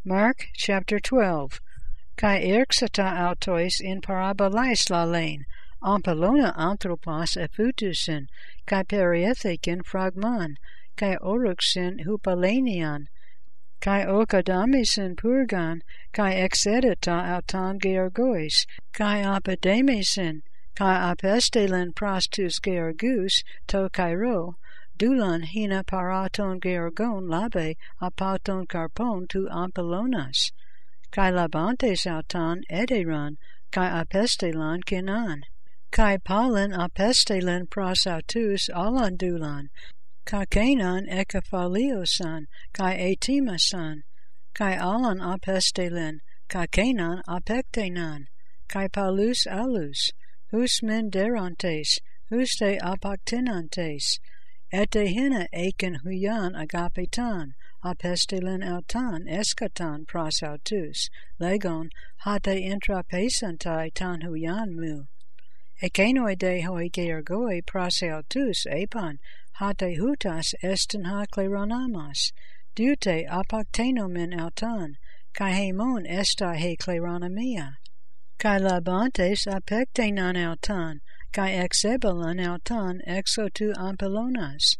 Mark chapter 12. Kai erxata autois in parabolais lalein, ampelona anthropos efutusin, kai perietheken fragman, kai oruxin hupalenian, kai okadamisin purgan, kai exedita auton georgois, kai apidemisin, kai apestelen prostus georgus, to kairo, Dulan hina paraton georgon labe apauton carpon tu ampelonas, kai labantes auton ederan, kai apestelan kinan, kai palin apestelan pros autus alan dulan, kai canan ekephaliosan, kai etimasan, kai alan apestelen, kai canan apectenan, kai palus alus, hus men derantes, hus te apactinantes, ete hina eken huyan agapetan, apestelen autan eschaton pros autus, legon hate intrapesantai tan huyan mu. Ekenoi de hoi georgoi pros autus epan, hate hutas esten ha kleronamas, dute apactenomen autan, kai hemon esta he kleronomia. Kai labantes apectenan autan, kai exebelan auton exo tu ampelonas.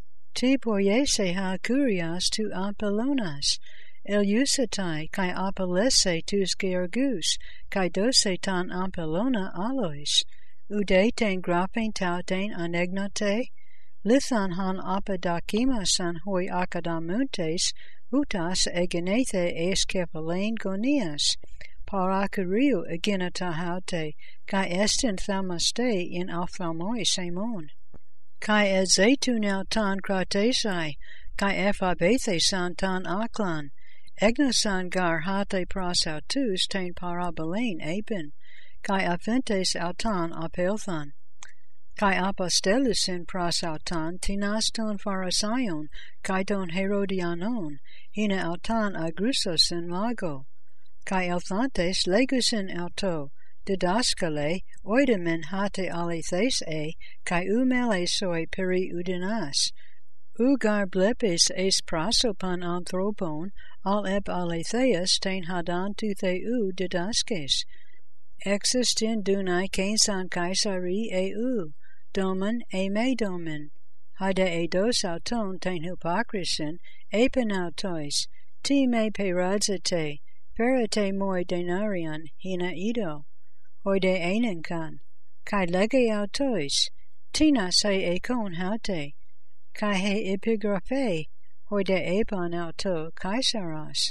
Ti poiese ha curias tu ampelonas, eliusatai kai apelese tus georgus, kai dose tan ampelona alois, ude ten grapen tauten anegnote, lithan han apadakimasan hoi akadamuntes, utas egenethe es kepalain gonias, parakuriu aginatahaute, kai estin thamaste in ophthalmoi semon. Kai et zeitun autan kratesai, kai ephabethesan tan aklan, egnosan gar hate pros autus ten parabolain apen, kai afentes autan apelthan. Kai apostelusin pros autan tinas ton pharisayon, kai ton herodianon, hina autan agrusosin lago. Kai elthantes legusin auto, didaskale, oidemen hate alethes kai umele soi peri udinas. Ugar blepis es prasopan anthropon, al eb aletheus ten hadan tu theu didaskes. Existin dunai kensan kaisari domen me domen. Hade eidos auton ten hypocrisin, epen autois, ti me peradzete, perite moi denarian hina ido, oide enenkan, kai lege autois, tina se ekon haute, kai he epigraphe, oide epon auto kaisaras.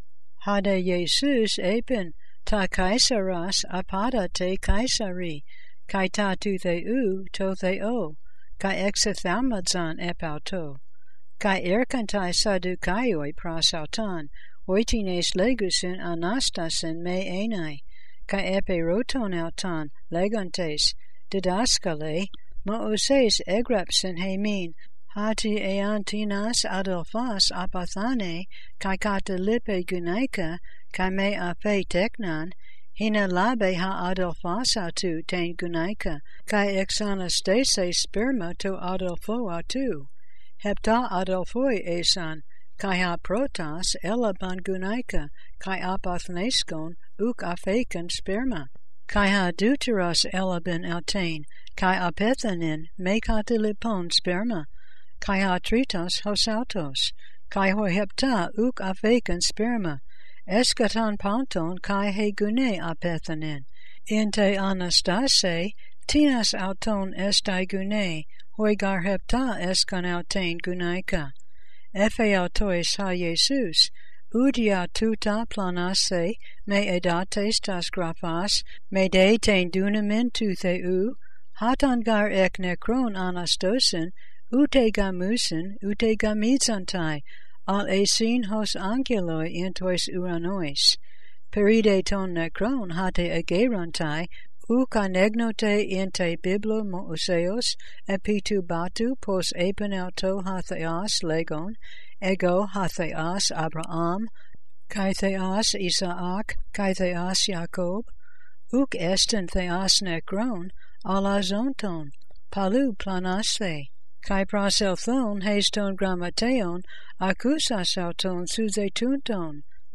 Hade Jesus epen ta kaisaras apada te kaisari, kai ta tu theu to theo, kai exethamadzan ep auto, kai erkantai sadukaioi pros auton, oitines legusin anastasin me enai, kai eperoton auton legantes, didaskale, mooses egrepsin hemin, hati eantinas adelphas apathane, kai kata lipe gunaika, kai me ape teknan, hina labe ha adelphas atu ten gunaika, kai exanastese sperma to adelpho atu, hepta adelphoi esan, kai ha protas elaban gunaika, kai apathnescon uk aphaken sperma, kai ha deuteros elaban altain, kai apethanin mekatilipon sperma, kai ha tritos hosautos, kai ho hepta uk aphaken sperma, eschaton panton kai he gune apethanin, inte anastase, tinas auton estai gune, hoi gar hepta eskan autain gunaika. Efe autois ha Jesus, udia tuta planase, me edates tas graphas, me de ten dunamin tu theu, hatan gar ek necron anastosin, ute gamusin, ute gamizantai, al esin hos angeloi intois uranois. Peride ton necron hate agerantai, uk anegnote inte biblo moseos, epitu batu pos epen auto hatheas legon, ego hatheas Abraham, kai theas Isaac, kai theas Jacob, uk esten theas necron, ala zonton, palu planasthe, kai praselthon heston grammateon, akusas auton suzetunton,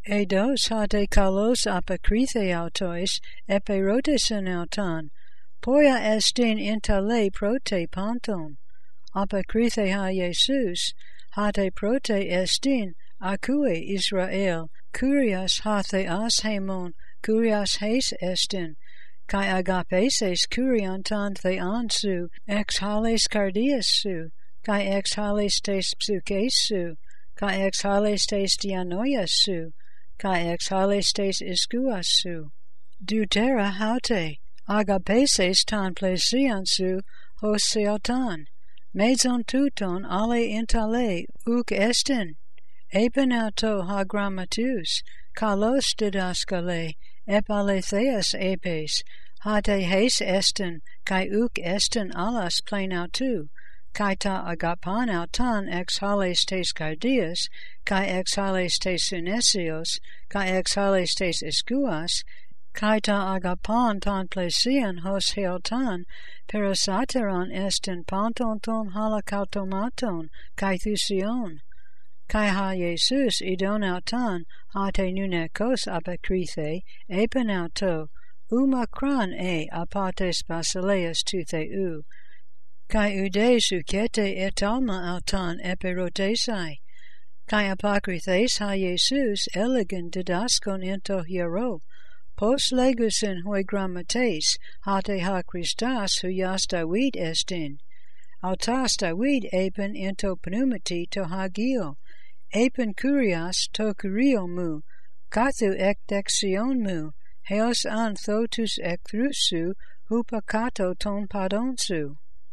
Eidos hate kalos apokrithe autois eperotesin auton, poia estin intale prote panton, apokrithe ha Jesus, hate prote estin, acue Israel, curias hathe as hemon, curias heis estin, kai agapeses curiantan thean su, ex hales cardias su, kai ex hales tes psuches su, kai ex hales tes dianoias su, kai ex hales tes iskuas su. Deutera haute, agapeses tan plesian su, hos seotan, mezon tuton ale intale, uk estin, epen auto ha grammatus, kalos didaskale, epaletheas epes, hate heis estin, kai uk estin alas plain autu, kai ta agapan autan ex hales tes cardias, kai ex hales tes synesios, kai ex hales tes iskuas, kai ta agapan tan plesian hos heotan, perisateron estin panton ton halakautomaton, kai thusion. Kai ha Jesus idon autan, hate nunekos apokrithe, epen auto, umakran apates basileas tu theu, kai udes ukete et alma autan eperotesai, kai apokrithes ha Jesus elegant didaskon into hiero, pos legusin hoi grammates, hate ha Christas huias David estin, autas David epen into pneumati to hagio, epen kurias to kurio mu, kathu ek dexion mu, heos an thotus ek thrusu, hupakato ton padonsu.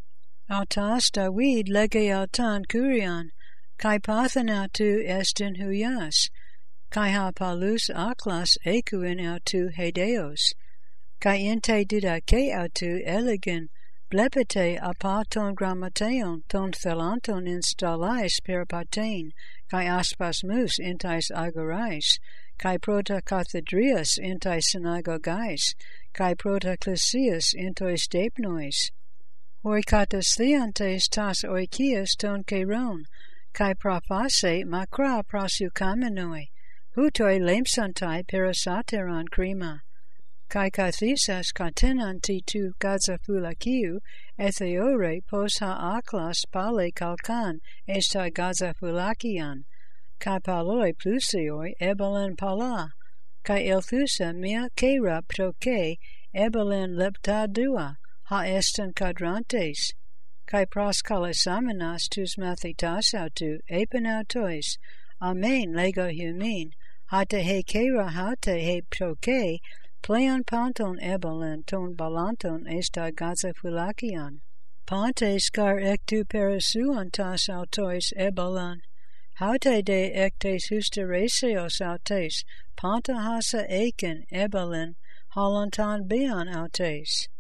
Autas David lege autan kurian, kai pathanatu estin huias, kai ha palus aklas ekuin autu hedeos, kai inte didake autu elegin, blepete apaton grammateon ton thelanton installais per patein, kai aspas mus intais agorais, kai prota cathedrias intais synagogais, kai prota ecclesias intois depnois. Hoi katas theantes tas oikias ton keiron, kai profase makra prasucamenoi, hutoi lemsantai perisateron crema, kai kathisas katenanti tu gazafulakiu, etheore pos ha aklas pale kalkan esta gazafulakian, kai paloi plusioi ebelen pala, kai elthusa mia kera proke ebelen leptadua, ha estin kadrantes, kai proskalisamenas tus mathitas autu epen autois, amen lego humin, hate he kera hate he proke, pleon panton ebelen ton balanton esta gazafulakian. Pantes car ectu perisuantas autois ebelen, haute de ectes hustereseos autes, panta hasa eken ebelen, holantan bean autes.